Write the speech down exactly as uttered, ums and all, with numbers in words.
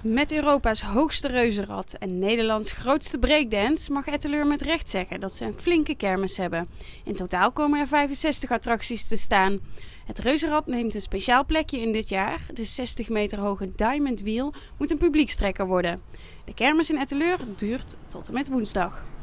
Met Europa's hoogste reuzenrad en Nederlands grootste breakdance mag Etteleur met recht zeggen dat ze een flinke kermis hebben. In totaal komen er vijfenzestig attracties te staan. Het reuzenrad neemt een speciaal plekje in dit jaar. De zestig meter hoge Diamond Wheel moet een publiekstrekker worden. De kermis in Etteleur duurt tot en met woensdag.